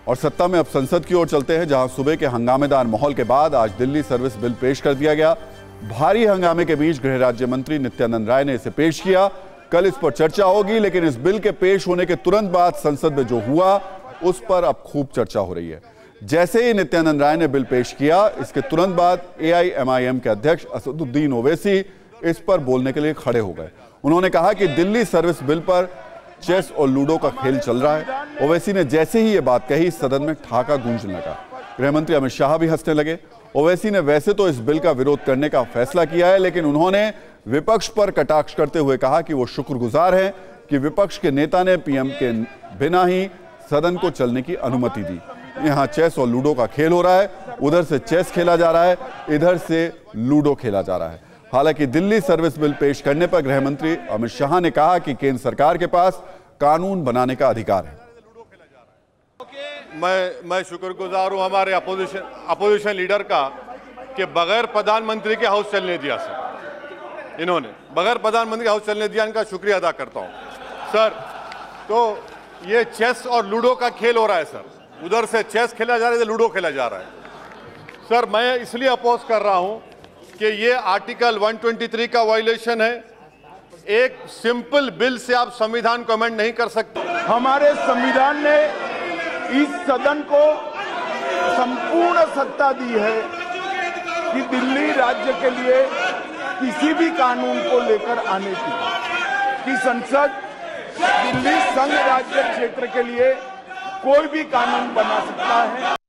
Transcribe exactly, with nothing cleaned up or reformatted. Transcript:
और सत्ता में अब संसद की ओर चलते हैं, जहां सुबह के हंगामेदार माहौल के बाद आज दिल्ली सर्विस बिल पेश कर दिया गया। भारी हंगामे के बीच गृह राज्य मंत्री नित्यानंद राय ने इसे पेश किया। कल इस पर चर्चा होगी, लेकिन इस बिल के पेश होने के तुरंत बाद संसद में जो हुआ उस पर अब खूब चर्चा हो रही है। जैसे ही नित्यानंद राय ने बिल पेश किया, इसके तुरंत बाद ए आई एम आई एम के अध्यक्ष असदुद्दीन ओवैसी इस पर बोलने के लिए खड़े हो गए। उन्होंने कहा कि दिल्ली सर्विस बिल पर चेस और लूडो का खेल चल रहा है। ओवैसी ने जैसे ही ये बात कही, सदन में ठहाका गूंजने लगा। गृहमंत्री अमित शाह भी हंसने लगे। ओवैसी ने वैसे तो इस बिल का विरोध करने का फैसला किया है, लेकिन उन्होंने विपक्ष पर कटाक्ष करते हुए कहा कि वो शुक्रगुजार हैं कि विपक्ष के नेता ने पी एम के बिना ही सदन को चलने की अनुमति दी। यहाँ चेस और लूडो का खेल हो रहा है, उधर से चेस खेला जा रहा है, इधर से लूडो खेला जा रहा है। हालांकि दिल्ली सर्विस बिल पेश करने पर गृह मंत्री अमित शाह ने कहा कि केंद्र सरकार के पास कानून बनाने का अधिकार है। मैं मैं शुक्रगुजार हूं हमारे अपोजिशन अपोजिशन लीडर का कि बगैर प्रधानमंत्री के हाउस चलने दिया सर, इन्होंने बगैर प्रधानमंत्री के हाउस चलने दिया, इनका शुक्रिया अदा करता हूं सर। तो ये चेस और लूडो का खेल हो रहा है सर, उधर से चेस खेला जा रहा है, इधर लूडो खेला जा रहा है सर। मैं इसलिए अपोज कर रहा हूं कि ये आर्टिकल एक सौ तेईस का वायलेशन है। एक सिंपल बिल से आप संविधान को अमेंड नहीं कर सकते। हमारे संविधान ने इस सदन को संपूर्ण सत्ता दी है कि दिल्ली राज्य के लिए किसी भी कानून को लेकर आने की, कि संसद दिल्ली संघ राज्य क्षेत्र के लिए कोई भी कानून बना सकता है।